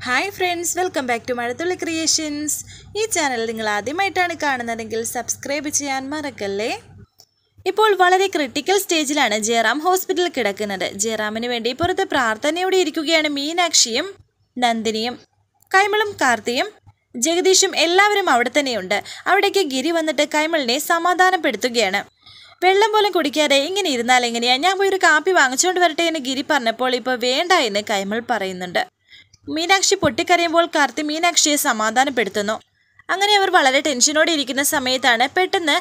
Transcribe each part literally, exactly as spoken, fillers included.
Hi friends, welcome back to Mazhathulli creations. ഈ channel നിങ്ങൾ ആദ്യമായിട്ടാണ് കാണുന്നതെങ്കിൽ സബ്സ്ക്രൈബ് ചെയ്യാൻ മറക്കല്ലേ. ഇപ്പോൾ വളരെ ക്രിട്ടിക്കൽ സ്റ്റേജിലാണ് ജയറാം ഹോസ്പിറ്റലിൽ കിടക്കുന്നത്. ജയറാമിന് വേണ്ടി പുറത്ത് പ്രാർത്ഥനയോടെ ഇരിക്കുകയാണ് മീനാക്ഷിയും നന്ദിനിയും. കൈമളും കാർത്തിയും ജഗദീഷും എല്ലാവരും അവിടെ തന്നെയുണ്ട്. അവിടേക്ക് ഗിരി വന്നിട്ട് കൈമളിനെ സമാധാനപ്പെടുത്തുകയാണ്. വെള്ളം പോലും കുടിക്കാതെ ഇങ്ങനെ ഇരുന്നാൽ എങ്ങനെയാ, ഞാൻ പോയി ഒരു കാപ്പി വാങ്ങിച്ചുകൊണ്ട് വരട്ടെ എന്ന് ഗിരി പറഞ്ഞപ്പോൾ ഇപ്പോൾ വേണ്ട എന്ന് കൈമൾ പറയുന്നുണ്ട്. മീനാക്ഷി പൊട്ടിക്കരയുമ്പോൾ കാർത്തി മീനാക്ഷിയെ സമാധാനപ്പെടുത്തുന്നു. അങ്ങനെ അവർ വളരെ ടെൻഷനോടെ ഇരിക്കുന്ന സമയത്താണ് പെട്ടെന്ന്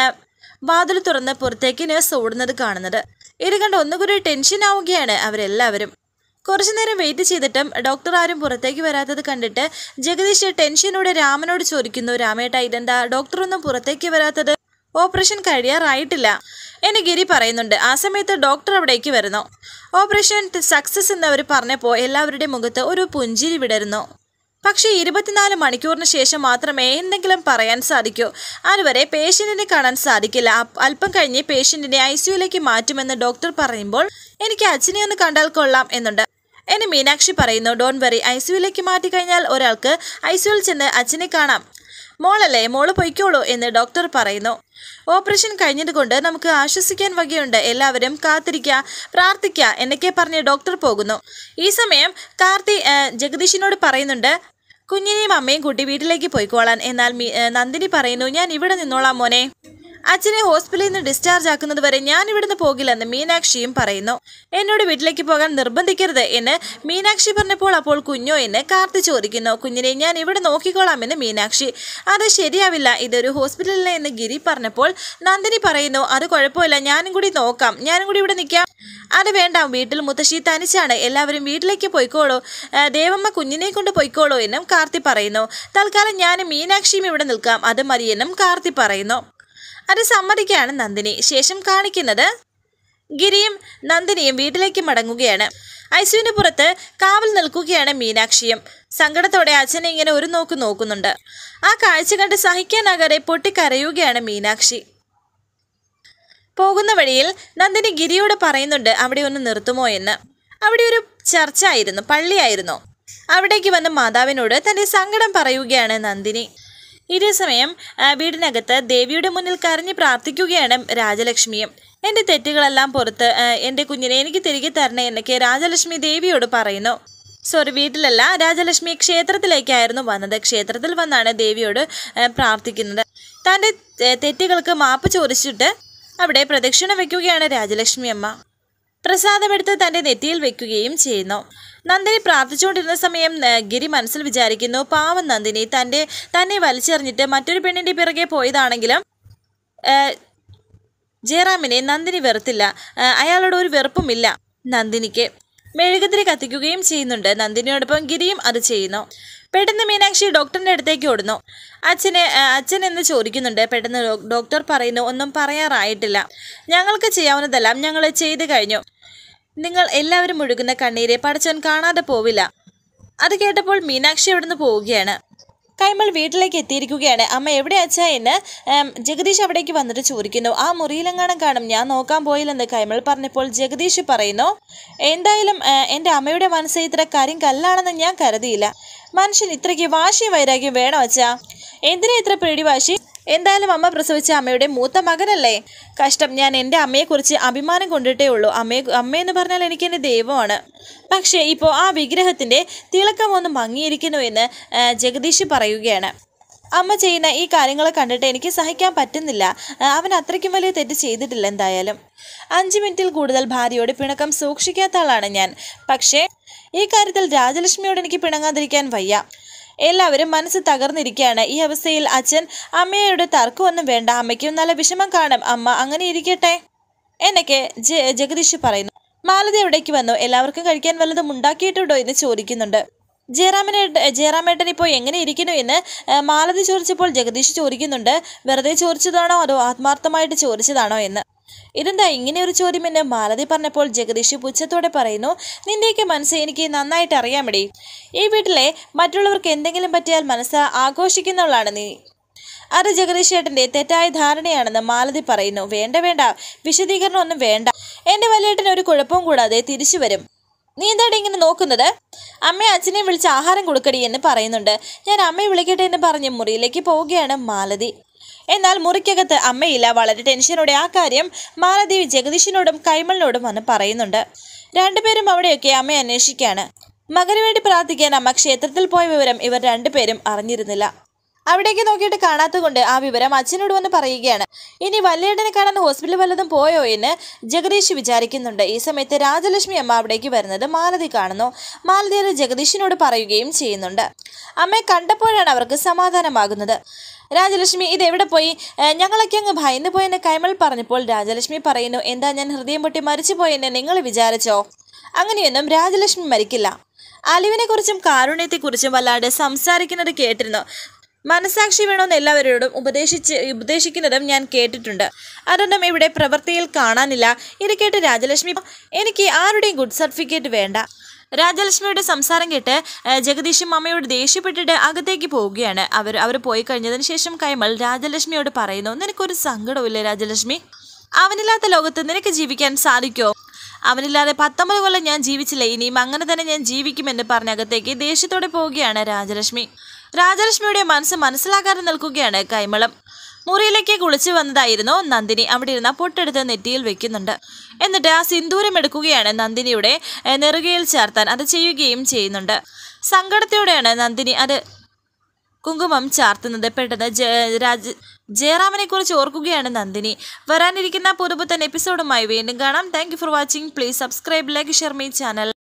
വാതിൽ തുറന്ന് പുറത്തേക്ക് നേഴ്സ് ഓടുന്നത് കാണുന്നത്. ഇത് കണ്ട് ഒന്നുകൂടി ടെൻഷൻ ആവുകയാണ് അവരെല്ലാവരും. കുറച്ചു നേരം വെയിറ്റ് ചെയ്തിട്ടും ഡോക്ടർ ആരും പുറത്തേക്ക് വരാത്തത് കണ്ടിട്ട് ജഗദീഷ് ടെൻഷനോടെ രാമനോട് ചോദിക്കുന്നു, രാമേട്ട ഇതെന്താ ഡോക്ടറൊന്നും പുറത്തേക്ക് വരാത്തത്? ഓപ്പറേഷൻ കഴിയാറായിട്ടില്ല എന്ന് ഗിരി പറയുന്നുണ്ട്. ആ സമയത്ത് ഡോക്ടർ അവിടേക്ക് വരുന്നു. ഓപ്പറേഷൻ സക്സസ് എന്നവർ പറഞ്ഞപ്പോൾ എല്ലാവരുടെയും മുഖത്ത് ഒരു പുഞ്ചിരി വിടരുന്നു. പക്ഷേ ഇരുപത്തിനാല് മണിക്കൂറിന് ശേഷം മാത്രമേ എന്തെങ്കിലും പറയാൻ സാധിക്കൂ. അതുവരെ പേഷ്യൻറ്റിനെ കാണാൻ സാധിക്കില്ല. അല്പം കഴിഞ്ഞ് പേഷ്യൻറ്റിനെ ഐ സിയുലേക്ക് മാറ്റുമെന്ന് ഡോക്ടർ പറയുമ്പോൾ എനിക്ക് അച്ഛനെ ഒന്ന് കണ്ടാൽ കൊള്ളാം എന്നുണ്ട് എന്ന് മീനാക്ഷി പറയുന്നു. ഡോൺ വറി, ഐ സിയുലേക്ക് മാറ്റിക്കഴിഞ്ഞാൽ ഒരാൾക്ക് ഐ സിയുയിൽ ചെന്ന് അച്ഛനെ കാണാം. മോളല്ലേ, മോള് പൊയ്ക്കോളൂ എന്ന് ഡോക്ടർ പറയുന്നു. ഓപ്പറേഷൻ കഴിഞ്ഞതുകൊണ്ട് നമുക്ക് ആശ്വസിക്കാൻ വകയുണ്ട്, എല്ലാവരും കാത്തിരിക്കുക, പ്രാർത്ഥിക്കുക എന്നൊക്കെ പറഞ്ഞ് ഡോക്ടർ പോകുന്നു. ഈ സമയം കാർത്തി ജഗദീഷിനോട് പറയുന്നുണ്ട് കുഞ്ഞിനെയും അമ്മയും കൂട്ടി വീട്ടിലേക്ക് പോയിക്കോളാൻ. എന്നാൽ നന്ദിനി പറയുന്നു, ഞാൻ ഇവിടെ നിന്നോളാം മോനെ, അച്ഛനെ ഹോസ്പിറ്റലിൽ നിന്ന് ഡിസ്ചാർജ് ആക്കുന്നത് വരെ ഞാൻ ഇവിടുന്ന് പോകില്ലെന്ന് മീനാക്ഷിയും പറയുന്നു. എന്നോട് വീട്ടിലേക്ക് പോകാൻ നിർബന്ധിക്കരുത് എന്ന് മീനാക്ഷി പറഞ്ഞപ്പോൾ അപ്പോൾ കുഞ്ഞോ എന്ന് കാർത്തി ചോദിക്കുന്നു. കുഞ്ഞിനെ ഞാൻ ഇവിടെ നോക്കിക്കോളാമെന്ന് മീനാക്ഷി. അത് ശരിയാവില്ല, ഇതൊരു ഹോസ്പിറ്റലിൽ എന്ന് ഗിരി പറഞ്ഞപ്പോൾ നന്ദിനി പറയുന്നു, അത് കുഴപ്പമില്ല, ഞാനും കൂടി നോക്കാം, ഞാനും കൂടി ഇവിടെ നിൽക്കാം. അത് വേണ്ട, വീട്ടിൽ മുത്തശ്ശി തനിച്ചാണ്, എല്ലാവരും വീട്ടിലേക്ക് പോയിക്കോളൂ, ദേവമ്മ കുഞ്ഞിനെ കൊണ്ട് പോയിക്കോളൂ എന്നും കാർത്തി പറയുന്നു. തൽക്കാലം ഞാനും മീനാക്ഷിയും ഇവിടെ നിൽക്കാം, അത് മതിയെന്നും കാർത്തി പറയുന്നു. അത് സമ്മതിക്കുകയാണ് നന്ദിനി. ശേഷം കാണിക്കുന്നത് ഗിരിയും നന്ദിനിയും വീട്ടിലേക്ക് മടങ്ങുകയാണ്. ഐസിയുവിന് പുറത്ത് കാവൽ നിൽക്കുകയാണ് മീനാക്ഷിയും. സങ്കടത്തോടെ അച്ഛനെ ഇങ്ങനെ ഒരു നോക്ക് നോക്കുന്നുണ്ട്. ആ കാഴ്ച കണ്ട് സഹിക്കാനാകാതെ പൊട്ടിക്കരയുകയാണ് മീനാക്ഷി. പോകുന്ന വഴിയിൽ നന്ദിനി ഗിരിയോട് പറയുന്നുണ്ട് അവിടെ ഒന്ന് നിർത്തുമോ എന്ന്. അവിടെ ഒരു ചർച്ച ആയിരുന്നു, പള്ളിയായിരുന്നു. അവിടേക്ക് വന്ന് മാതാവിനോട് തൻ്റെ സങ്കടം പറയുകയാണ് നന്ദിനി. ഇതേ സമയം വീടിനകത്ത് ദേവിയുടെ മുന്നിൽ കരഞ്ഞ് പ്രാർത്ഥിക്കുകയാണ് രാജലക്ഷ്മിയും. എൻ്റെ തെറ്റുകളെല്ലാം പുറത്ത് എൻ്റെ കുഞ്ഞിനെ എനിക്ക് തിരികെ തരണേ എന്നൊക്കെ രാജലക്ഷ്മി ദേവിയോട് പറയുന്നു. സോറി, വീട്ടിലല്ല, രാജലക്ഷ്മി ക്ഷേത്രത്തിലേക്കായിരുന്നു വന്നത്. ക്ഷേത്രത്തിൽ വന്നാണ് ദേവിയോട് പ്രാർത്ഥിക്കുന്നത്. തൻ്റെ തെറ്റുകൾക്ക് മാപ്പ് ചോദിച്ചിട്ട് അവിടെ പ്രദക്ഷിണം വയ്ക്കുകയാണ് രാജലക്ഷ്മി അമ്മ. പ്രസാദമെടുത്ത് തൻ്റെ നെറ്റിയിൽ വെക്കുകയും ചെയ്യുന്നു. നന്ദിനി പ്രാർത്ഥിച്ചുകൊണ്ടിരുന്ന സമയം ഗിരി മനസ്സിൽ വിചാരിക്കുന്നു, പാവം നന്ദിനി തൻ്റെ തന്നെ വലിച്ചെറിഞ്ഞിട്ട് മറ്റൊരു പെണ്ണിൻ്റെ പിറകെ പോയതാണെങ്കിലും ജയറാമിനെ നന്ദിനി വെറുത്തില്ല, അയാളോട് ഒരു വെറുപ്പുമില്ല നന്ദിനിക്ക്. മെഴുകുതിരി കത്തിക്കുകയും ചെയ്യുന്നുണ്ട്. നന്ദിനിയോടൊപ്പം ഗിരിയും അത് ചെയ്യുന്നു. പെട്ടെന്ന് മീനാക്ഷി ഡോക്ടറിൻ്റെ അടുത്തേക്ക് ഓടുന്നു. അച്ഛനെ അച്ഛൻ എന്ന് ചോദിക്കുന്നുണ്ട്. പെട്ടെന്ന് ഡോക്ടർ പറയുന്നു, ഒന്നും പറയാറായിട്ടില്ല, ഞങ്ങൾക്ക് ചെയ്യാവുന്നതെല്ലാം ഞങ്ങൾ ചെയ്തു കഴിഞ്ഞു, നിങ്ങൾ എല്ലാവരും ഒഴുകുന്ന കണ്ണീരെ പടച്ചവൻ കാണാതെ പോവില്ല. അത് കേട്ടപ്പോൾ മീനാക്ഷി അവിടെ നിന്ന് പോവുകയാണ്. കൈമൾ വീട്ടിലേക്ക് എത്തിയിരിക്കുകയാണ്. അമ്മ എവിടെ അച്ഛാ എന്ന് ജഗദീഷ് അവിടേക്ക് വന്നിട്ട് ചോദിക്കുന്നു. ആ മുറിയിലെങ്ങാനും കാണും, ഞാൻ നോക്കാൻ പോയില്ലെന്ന് കൈമൾ പറഞ്ഞപ്പോൾ ജഗദീഷ് പറയുന്നു, എന്തായാലും എൻ്റെ അമ്മയുടെ മനസ്സ് ഇത്ര കാര്യം കല്ലാണെന്ന് ഞാൻ കരുതിയില്ല. മനുഷ്യൻ ഇത്രയ്ക്ക് വാശിയും വൈരാഗ്യം വേണോ അച്ഛാ? എന്തിനാ ഇത്ര പിടിവാശി? എന്തായാലും അമ്മ പ്രസവിച്ച അമ്മയുടെ മൂത്ത മകനല്ലേ? കഷ്ടം, ഞാൻ എൻ്റെ അമ്മയെക്കുറിച്ച് അഭിമാനം കൊണ്ടിട്ടേ ഉള്ളൂ. അമ്മയെ അമ്മയെന്ന് പറഞ്ഞാൽ എനിക്ക് എൻ്റെ ദൈവമാണ്. പക്ഷേ ഇപ്പോൾ ആ വിഗ്രഹത്തിൻ്റെ തിളക്കമൊന്ന് മങ്ങിയിരിക്കുന്നു എന്ന് ജഗദീഷ് പറയുകയാണ്. അമ്മ ചെയ്യുന്ന ഈ കാര്യങ്ങളെ കണ്ടിട്ട് എനിക്ക് സഹിക്കാൻ പറ്റുന്നില്ല. അവൻ അത്രയ്ക്കും വലിയ തെറ്റ് ചെയ്തിട്ടില്ല. എന്തായാലും അഞ്ച് മിനിറ്റിൽ കൂടുതൽ ഭാര്യയോട് പിണക്കം സൂക്ഷിക്കാത്ത ആളാണ് ഞാൻ. പക്ഷേ ഈ കാര്യത്തിൽ രാജലക്ഷ്മിയോട് എനിക്ക് പിണങ്ങാതിരിക്കാൻ വയ്യ. എല്ലാവരും മനസ്സ് തകർന്നിരിക്കുകയാണ്. ഈ അവസ്ഥയിൽ അച്ഛൻ അമ്മയോട് തർക്കമൊന്നും വേണ്ട, അമ്മയ്ക്കും നല്ല വിഷമം കാണും, അമ്മ അങ്ങനെ ഇരിക്കട്ടെ എന്നൊക്കെ ജ ജഗദീഷ് പറയുന്നു. മാലതി എവിടേക്ക് വന്നു. എല്ലാവർക്കും കഴിക്കാൻ വല്ലതും ഉണ്ടാക്കിയിട്ടുണ്ടോ എന്ന് ചോദിക്കുന്നുണ്ട്. ജയറാമിനെ ജയറാമേട്ടൻ ഇപ്പോൾ എങ്ങനെ ഇരിക്കുന്നു എന്ന് മാലതി ചോദിച്ചപ്പോൾ ജഗദീഷ് ചോദിക്കുന്നുണ്ട്, വെറുതെ ചോദിച്ചതാണോ അതോ ആത്മാർത്ഥമായിട്ട് ചോദിച്ചതാണോ എന്ന്. ഇതെന്താ ഇങ്ങനെ ഒരു ചോദ്യമെന്ന് മാലതി പറഞ്ഞപ്പോൾ ജഗദീഷ് പുച്ഛത്തോടെ പറയുന്നു, നിന്റെയൊക്കെ മനസ്സ് എനിക്ക് നന്നായിട്ട് അറിയാമടി. ഈ വീട്ടിലെ മറ്റുള്ളവർക്ക് എന്തെങ്കിലും പറ്റിയാൽ മനസ്സ് ആഘോഷിക്കുന്നവളാണ് നീ. അത് ജഗദീഷ് ഏട്ടൻ്റെ തെറ്റായ ധാരണയാണെന്ന് മാലതി പറയുന്നു. വേണ്ട വേണ്ട, വിശദീകരണം ഒന്നും വേണ്ട, എൻ്റെ വലിയേട്ടൻ ഒരു കുഴപ്പവും കൂടാതെ തിരിച്ചു വരും. നീ എന്താടി ഇങ്ങനെ നോക്കുന്നത്? അമ്മയെ അച്ഛനെ വിളിച്ച് ആഹാരം കൊടുക്കടി എന്ന് പറയുന്നുണ്ട്. ഞാൻ അമ്മയെ വിളിക്കട്ടെ എന്ന് പറഞ്ഞ് മുറിയിലേക്ക് പോവുകയാണ് മാലതി. എന്നാൽ മുറിക്കകത്ത് അമ്മയില്ല. വളരെ ടെൻഷനോടെ ആ കാര്യം മാലതി ജഗദീഷിനോടും കൈമളിനോടും വന്ന് പറയുന്നുണ്ട്. രണ്ടുപേരും അവിടെയൊക്കെ അമ്മയെ അന്വേഷിക്കുകയാണ്. മകന് വേണ്ടി പ്രാർത്ഥിക്കാൻ അമ്മ ക്ഷേത്രത്തിൽ പോയ വിവരം ഇവർ രണ്ടുപേരും അറിഞ്ഞിരുന്നില്ല. അവിടേക്ക് നോക്കിയിട്ട് കാണാത്തതുകൊണ്ട് ആ വിവരം അച്ഛനോട് വന്ന് പറയുകയാണ്. ഇനി വല്യേട്ടനെ കാണാൻ ഹോസ്പിറ്റലിൽ വല്ലതും പോയോ എന്ന് ജഗദീഷ് വിചാരിക്കുന്നുണ്ട്. ഈ സമയത്ത് രാജലക്ഷ്മി അമ്മ അവിടേക്ക് വരുന്നത് മാലതി കാണുന്നു. മാലതി അത് ജഗദീഷിനോട് പറയുകയും ചെയ്യുന്നുണ്ട്. അമ്മയെ കണ്ടപ്പോഴാണ് അവർക്ക് സമാധാനമാകുന്നത്. രാജലക്ഷ്മി ഇതെവിടെ പോയി? ഞങ്ങളൊക്കെ അങ്ങ് ഭയന്നു പോയെന്ന് കൈമൾ പറഞ്ഞപ്പോൾ രാജലക്ഷ്മി പറയുന്നു, എന്താ ഞാൻ ഹൃദയം പൊട്ടി മരിച്ചു പോയെന്ന് നിങ്ങൾ വിചാരിച്ചോ? അങ്ങനെയൊന്നും രാജലക്ഷ്മി മരിക്കില്ല. അലിവിനെ കുറിച്ചും കാരുണ്യത്തെക്കുറിച്ചും വല്ലാണ്ട് സംസാരിക്കുന്നത് കേട്ടിരുന്നു. മനസാക്ഷി വേണമെന്ന് എല്ലാവരോടും ഉപദേശിച്ച് ഉപദേശിക്കുന്നതും ഞാൻ കേട്ടിട്ടുണ്ട്. അതൊന്നും ഇവിടെ പ്രവൃത്തിയിൽ കാണാനില്ല. ഇത് കേട്ട് രാജലക്ഷ്മി, എനിക്ക് ആരുടെയും ഗുഡ് സർട്ടിഫിക്കറ്റ് വേണ്ട. രാജലക്ഷ്മിയുടെ സംസാരം കേട്ട് ജഗദീഷും അമ്മയോട് ദേഷ്യപ്പെട്ടിട്ട് അകത്തേക്ക് പോവുകയാണ്. അവർ അവർ പോയി കഴിഞ്ഞതിന് ശേഷം കൈമൾ രാജലക്ഷ്മിയോട് പറയുന്നു, നിനക്കൊരു സങ്കടമില്ലേ രാജലക്ഷ്മി? അവനില്ലാത്ത ലോകത്ത് നിനക്ക് ജീവിക്കാൻ സാധിക്കുമോ? അവനില്ലാതെ പത്തൊമ്പത് കൊല്ലം ഞാൻ ജീവിച്ചില്ല, ഇനിയും അങ്ങനെ തന്നെ ഞാൻ ജീവിക്കുമെന്ന് പറഞ്ഞ അകത്തേക്ക് ദേഷ്യത്തോടെ പോവുകയാണ് രാജലക്ഷ്മി. രാജലക്ഷ്മിയുടെ മനസ്സ് മനസ്സിലാക്കാതെ നിൽക്കുകയാണ് കൈമളം. മുറിയിലേക്ക് കുളിച്ചു വന്നതായിരുന്നു നന്ദിനി. അവിടെ ഇരുന്ന പൊട്ടെടുത്ത് നെറ്റിയിൽ വെക്കുന്നുണ്ട്. എന്നിട്ട് ആ സിന്ദൂരം എടുക്കുകയാണ് നന്ദിനിയുടെ നെറുകയിൽ ചേർത്താൻ. അത് ചെയ്യുകയും ചെയ്യുന്നുണ്ട്. സങ്കടത്തോടെയാണ് നന്ദിനി അത് കുങ്കുമം ചാർത്തുന്നത്. പെട്ടെന്ന് രാജ ജയറാമിനെ കുറിച്ച് ഓർക്കുകയാണ് നന്ദിനി. വരാനിരിക്കുന്ന പുതുപുത്തൻ എപ്പിസോഡുമായി വീണ്ടും കാണാം. Thank you for watching. Please subscribe, like, share my channel.